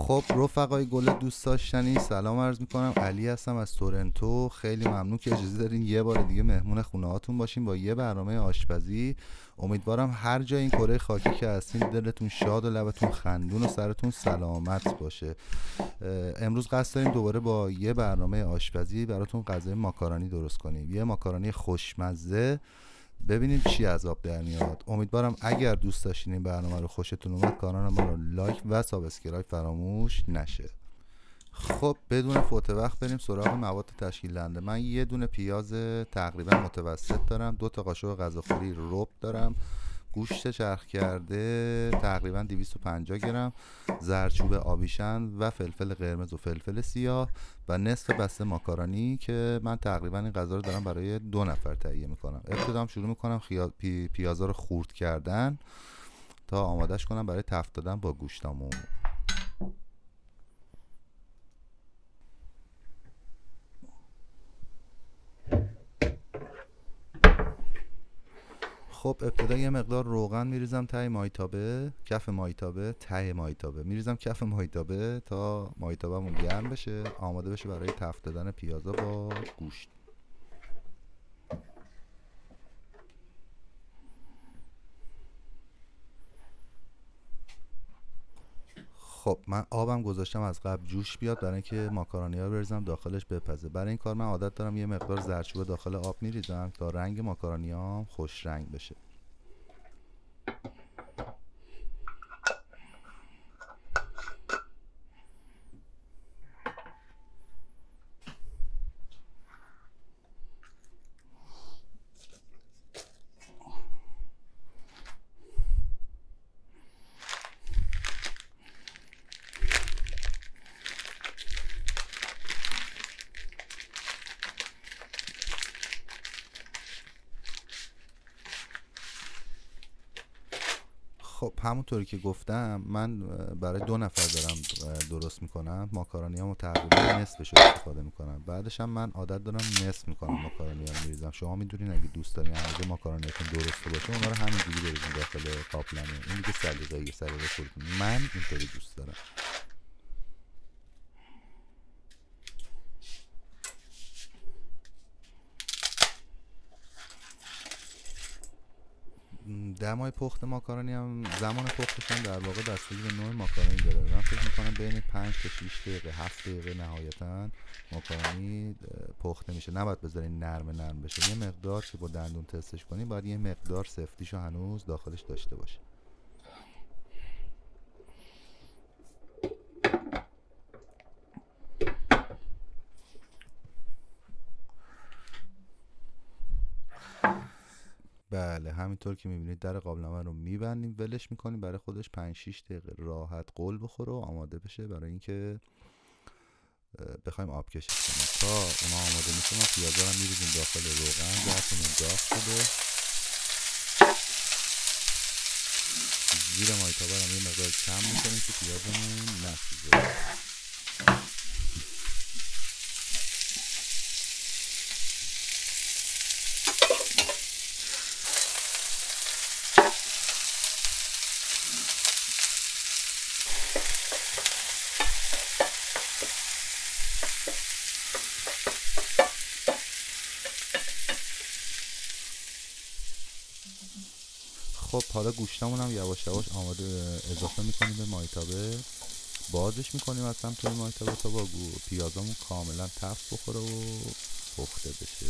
خب رفقای گل دوست داشتنی، سلام عرض میکنم. علی هستم از تورنتو. خیلی ممنون که اجازه دارین یه بار دیگه مهمون خونه هاتون باشیم با یه برنامه آشپزی. امیدوارم هر جای این کره خاکی که هستین دلتون شاد و لبتون خندون و سرتون سلامت باشه. امروز قصد داریم دوباره با یه برنامه آشپزی براتون غذای ماکارونی درست کنیم، یه ماکارونی خوشمزه. ببینیم چی از آب در میاد. امیدوارم اگر دوست داشتین این برنامه رو، خوشتون اومد، کانال ما رو لایک و سابسکرایب فراموش نشه. خب بدون فوت وقت بریم سراغ مواد تشکیل دهنده. من یه دونه پیاز تقریبا متوسط دارم، 2 تا قاشق غذاخوری رب دارم، گوشت چرخ کرده تقریبا 250 گرم، زردچوبه آویشن و فلفل قرمز و فلفل سیاه و نصف بسته ماکارونی که من تقریبا این غذا رو دارم برای 2 نفر تهیه میکنم. ابتدا شروع میکنم پیازا رو خورد کردن تا آمادهش کنم برای تفت دادن با گوشتامون. خب ابتدا یه مقدار روغن میریزم ته مایتابه، کف مایتابه، ته مایتابه میریزم کف مایتابه تا مایتابه‌مون گرم بشه، آماده بشه برای تفت دادن پیازا با گوشت. خب من آبم گذاشتم از قبل جوش بیاد برای اینکه ماکارونی‌ها رو بریزم داخلش بپزه. برای این کار من عادت دارم یه مقدار زردچوبه داخل آب میریزم تا رنگ ماکارونی‌هام خوش رنگ بشه. خب همونطوری که گفتم من برای 2 نفر دارم درست میکنم. ماکارونیامو تقریبا نصفش رو استفاده میکنم. بعدش هم من عادت دارم نصف میکنم ماکارونیامو میریزم. شما میدونین اگه دوست دارین اندازه ماکارونیتون درسته باشه اونا رو همینجوری بریزین داخل قابلمه. این دیگه سلیقه خودتون. من اینطوری دوست دارم. دمای پخت ماکارونی هم، زمان پختش هم در واقع بستگی به نوع ماکارونی داره. من فکر میکنم بین 5 تا 6 دقیقه 7 دقیقه نهایتا ماکارونی پخته میشه. نباید بذارین نرم بشه. یه مقدار که با دندون تستش کنی باید یه مقدار سفتیشو هنوز داخلش داشته باشه. بله همینطور که میبینید در قابلمه رو میبندیم، ولش میکنیم برای خودش 5-6 دقیقه راحت قل بخوره و آماده بشه برای اینکه بخوایم آب کشش کنیم. تا اونا آماده میشه ما پیازا رو میریزیم داخل روغن. ظرفمون داغ شده. زیر مایتابه رو یه مقدار کم میکنیم که پیازمون نسوزه. خب حالا گوشتمون هم یواش یواش آماده اضافه میکنیم به مایتابه. بازش میکنیم از سمت مایتابه تا با پیازمون کاملا تفت بخوره و پخته بشه.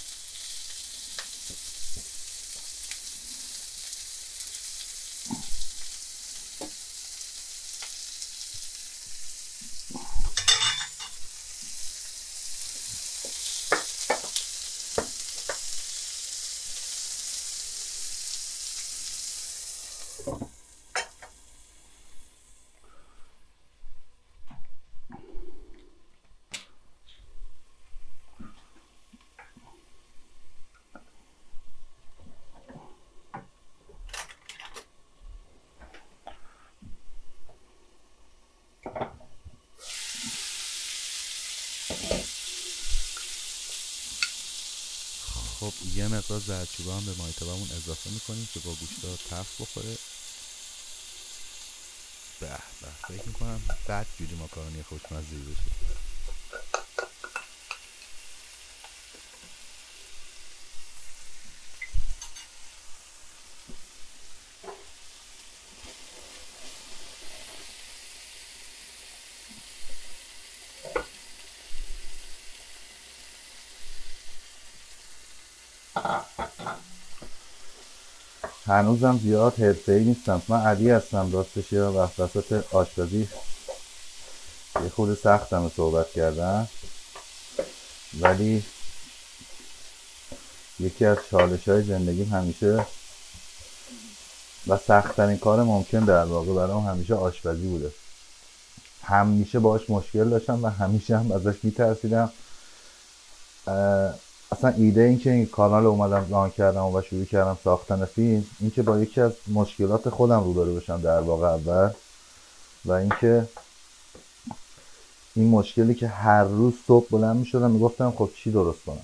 خب یه مقدار زردچوبه هم به مایتابه‌مون اضافه میکنیم که با گوشتا تفت بخوره. بله فکر میکنم بد جوری ماکارونی خوشمزه‌ای بشه. هنوزم زیاد حرفه‌ای نیستم. من علی هستم راستش، یه وسط آشپزی یه خورده سختم صحبت کردن، ولی یکی از چالش‌های زندگیم همیشه و سخت‌ترین کار ممکن در واقع برام همیشه آشپزی بوده. همیشه باهاش مشکل داشتم و همیشه هم ازش میترسیدم. اصلا ایده این که این کانال اومدم ران کردم و شروع کردم ساختن فیلم، این که با یکی از مشکلات خودم روبرو بشم در واقع اول، و اینکه این مشکلی که هر روز صبح بلند میشدم میگفتم خب چی درست کنم.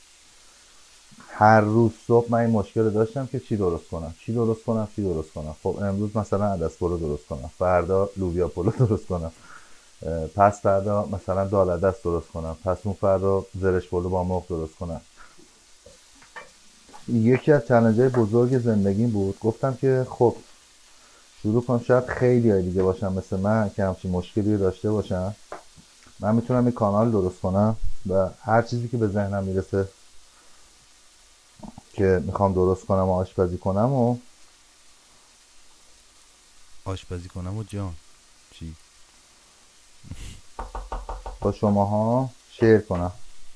هر روز صبح من این مشکل رو داشتم که چی درست کنم. خب امروز مثلا عدس پلو درست کنم، فردا لوبیا پلو درست کنم، پس فردا مثلا دال عدس درست کنم، پس اون فردا زرش پلو با مرغ درست کنم. یکی از چالش‌های بزرگ زندگیم بود. گفتم که خب شروع کنم، شاید خیلی های دیگه باشن مثل من که همچین مشکلی داشته باشن. من میتونم این کانال درست کنم و هر چیزی که به ذهنم میرسه که میخوام درست کنم و آشپزی کنم و جان چی با شماها شیر کنم.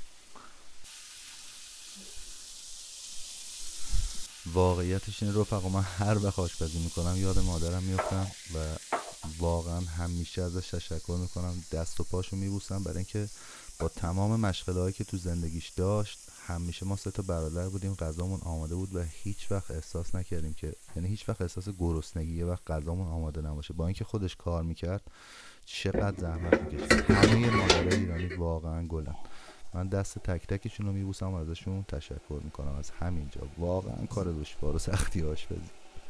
واقعیتش این رفقا، من هر وقت آشپزی میکنم یاد مادرم میفتم و واقعا همیشه ازش تشکر میکنم، دست و پاشو میبوسم، برای اینکه با تمام مشغله هایی که تو زندگیش داشت همیشه ما 3 تا برادر بودیم، غذامون آماده بود و هیچ وقت احساس نکردیم که، یعنی هیچ وقت احساس گرسنگی یه وقت غذامون آماده نباشه. با اینکه خودش کار میکرد چقدر زحمت میکشید. همه مادرای ایرانی واقعا گلن. من دست تک تکشون رو میبوسم و ازشون تشکر میکنم از همینجا. واقعا کار دشوار و سختی آشپزی.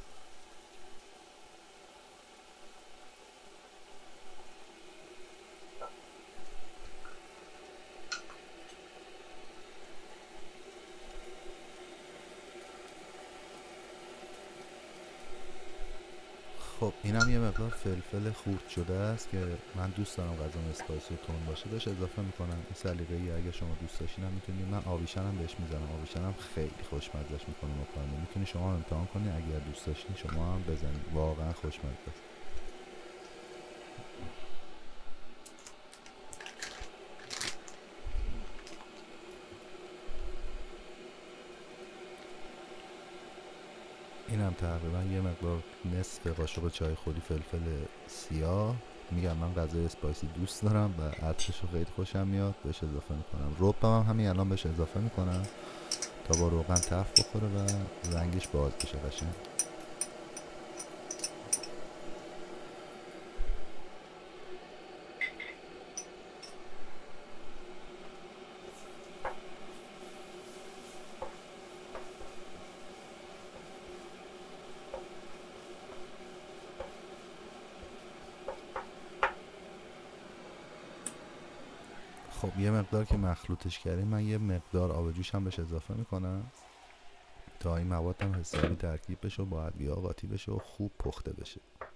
خب اینم یه مقدار فلفل خورد شده است که من دوست دارم غذام اسپایسی و تند باشه، بهش اضافه میکنم. این سلیقه‌ای اگه شما دوست داشتین هم میتونید. من آبیشنم بهش میزنم، آبیشنم خیلی خوشمزه‌اش میکنه ماکارونی. میتونی شما هم امتحان کنید، اگر دوست داشتین شما هم بزنید، واقعا خوشمزه است. اینم تقریبا یه مقدار نصف قاشق چای خوری فلفل سیاه. میگم من غذای اسپایسی دوست دارم و عطرش رو خیلی خوشم میاد، بهش اضافه میکنم. ربم هم همین الان بهش اضافه میکنم تا با روغن تفت بخوره و رنگش باز بشه قشنگ. خب یه مقدار که مخلوطش کردیم، من یه مقدار آب جوش هم بهش اضافه میکنم تا این مواد هم حسابی ترکیب بشه و با ادویه‌ها قاطی بشه و خوب پخته بشه.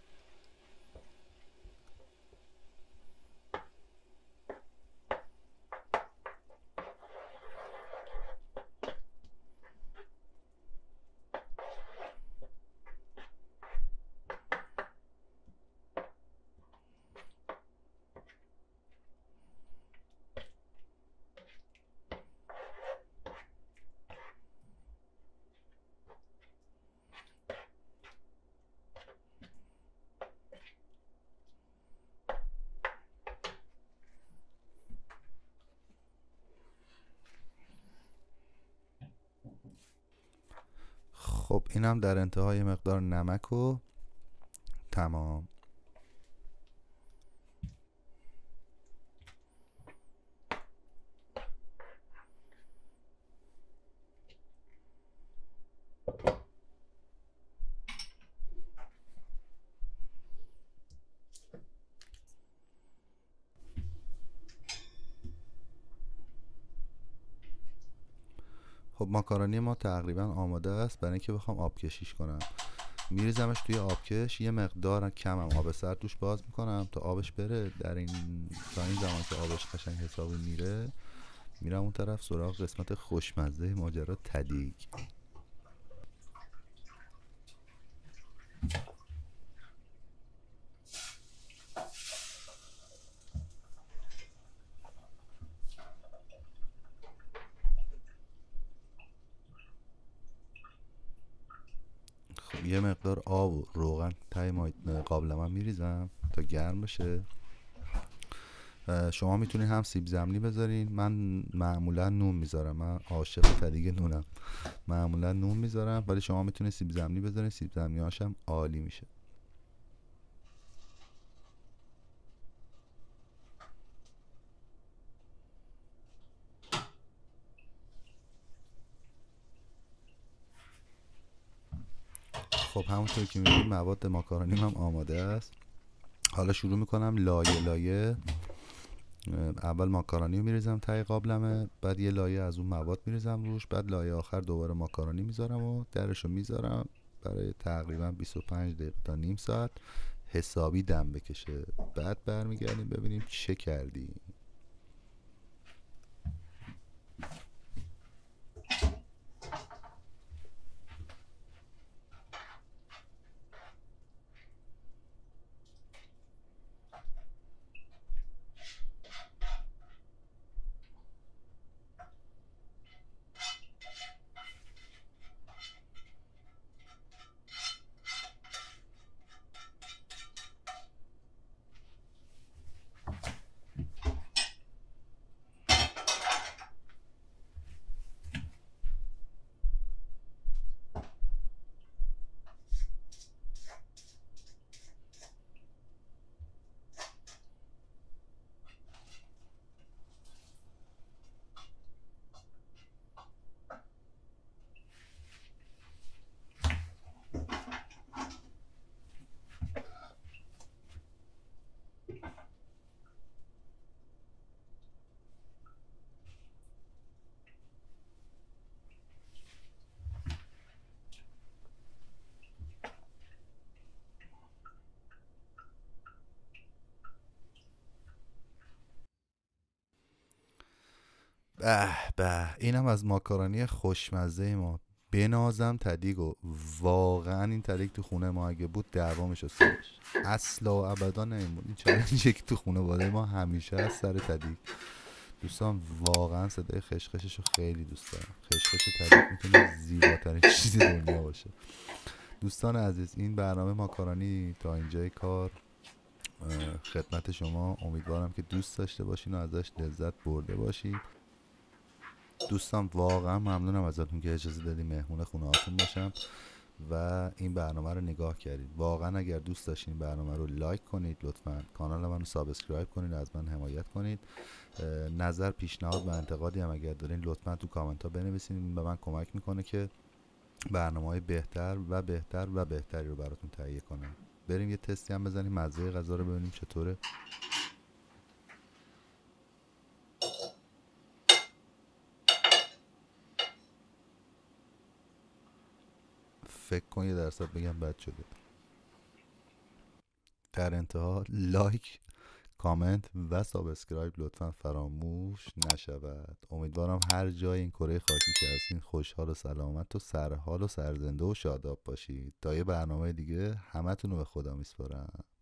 خب اینم در انتهای مقدار نمک و تمام. خب ماکارونی ما تقریبا آماده است. برای اینکه بخوام آب کشیش کنم میریزمش توی آبکش، یه مقدار کمم آب سرد توش باز میکنم تا آبش بره. تا این زمان که آبش قشنگ حسابی میره، میرم اون طرف سراغ قسمت خوشمزه ماجرا، تدیگ. خب یه مقدار آب و روغن تای قابلمه میریزم تا گرم بشه. شما میتونید هم سیب زمینی بذارین، من معمولا نون میذارم، من عاشق تدیگ نونم، معمولا نون میذارم، ولی شما میتونید سیب زمینی بذارین، سیب زمینی هاشم عالی میشه. خب همونطور که میبینید مواد ماکارونیم هم آماده است. حالا شروع میکنم لایه لایه. اول ماکارونی رو میریزم ته قابلمه، بعد یه لایه از اون مواد میریزم روش، بعد لایه آخر دوباره ماکارونی میذارم و درشو میذارم برای تقریبا 25 دقیقه تا نیم ساعت حسابی دم بکشه. بعد برمیگردیم ببینیم چه کردیم. به به، اینم از ماکارونی خوشمزه ما. بنازم تدیگو، واقعا این تدیگ تو خونه ما اگه بود دعوا میشد سرش، اصلا و ابدا نمیمون. این چالنجی که تو خونه واده ما همیشه از سر تدیگ. دوستان واقعا صدای خشخشش رو خیلی دوست دارم. خشخش تدیگ میتونه زیباترین چیز دنیا باشه. دوستان عزیز، این برنامه ماکارونی تا اینجای کار خدمت شما. امیدوارم که دوست داشته باشین و ازش لذت برده باشین. دوستان واقعا ممنونم ازتون که اجازه دادین مهمون خونه هاتون باشم و این برنامه رو نگاه کردید. واقعا اگر دوست داشتین این برنامه رو لایک کنید، لطفا کانال من رو سابسکرایب کنید، از من حمایت کنید. نظر، پیشنهاد و انتقادی هم اگر دارین لطفا تو کامنت ها بنویسین. این به من کمک میکنه که برنامه‌های بهتر و بهتر و بهتری رو براتون تهیه کنم. بریم یه تستی هم بزنیم مزه غذا رو ببینیم چطوره. فکر کن یه درصد بگم بد شده. در انتها لایک، کامنت و سابسکرایب لطفا فراموش نشود. امیدوارم هر جای این کره خاکی که هستین خوشحال و سلامت و سرحال و سرزنده و شاداب باشید. تا یه برنامه دیگه همتون رو به خدا میسپارم.